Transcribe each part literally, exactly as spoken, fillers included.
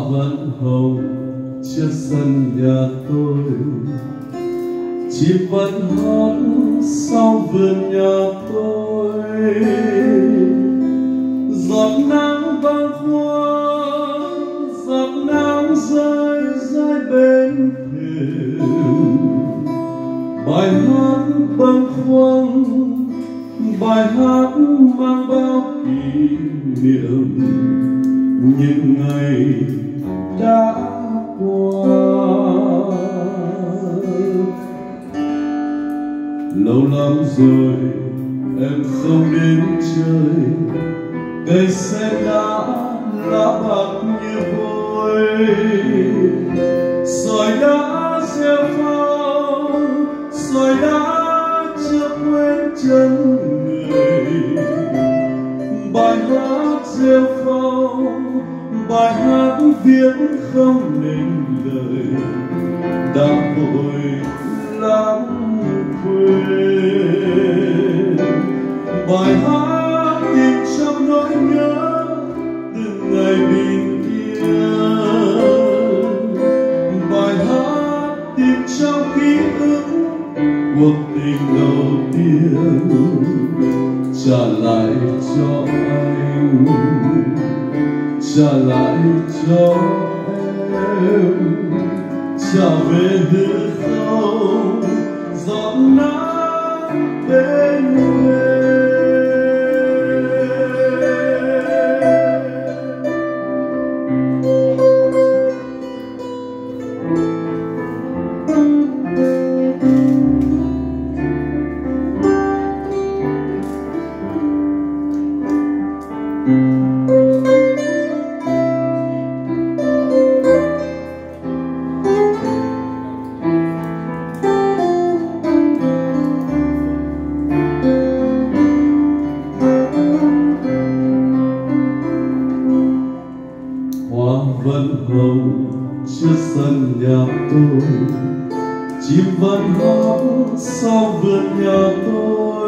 vẫn hồng trước sân nhà tôi, chim vẫn hót sau vườn nhà tôi. Giọt nắng bâng khuâng, giọt nắng rơi rơi bên thềm, bài hát bâng khuâng, bài hát mang bao kỷ niệm những ngày đã qua. Lâu lắm rồi em không đến chơi, cây sen đã lá bạc như vôi, sỏi đã gieo phong, sỏi đã chưa quên chân người. Bài hát gieo phong, bài hát viết không nên lời, đã vội lãng quên. Bài hát tìm trong nỗi nhớ từng ngày bình yên, bài hát tìm trong ký ức cuộc tình đầu tiên. Trả lại cho anh, trả lại cho em, trả về hư không giọt nắng bên em. Hoa vẫn hồng trước sân nhà tôi, chim vẫn hót sau vườn nhà tôi.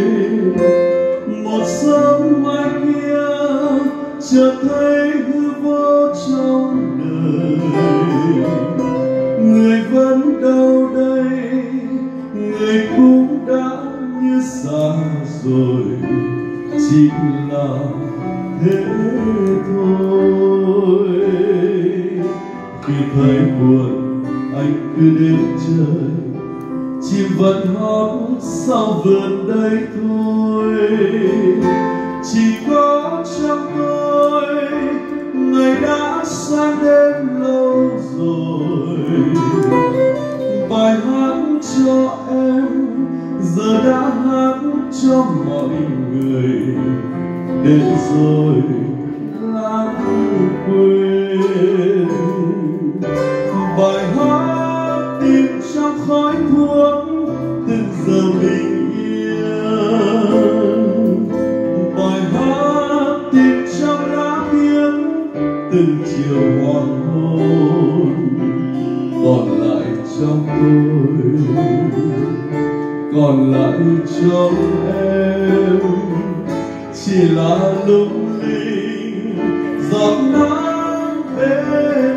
Một sớm mai kia chợt thấy hư vô trong đời, người vẫn đâu đây, người cũng đã như xa rồi, chỉ là thế thôi. Khi thấy buồn anh cứ đến chơi, chim vẫn hót sau vườn đây thôi. Chỉ có trong tôi ngày đã sang đêm lâu rồi, bài hát cho em giờ đã hát cho mọi người, đến rồi lãng quên. Bài hát tìm trong khói thuốc từng giờ bình yên, bài hát tìm trong lá biếc từng chiều hoàng hôn. Còn lại trong tôi, còn lại trong em, chỉ là lung linh giọt nắng bên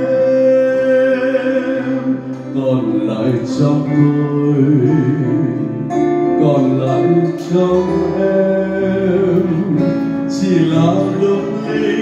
thêm. Còn lại trong tôi, còn lại trong em, chỉ là lung linh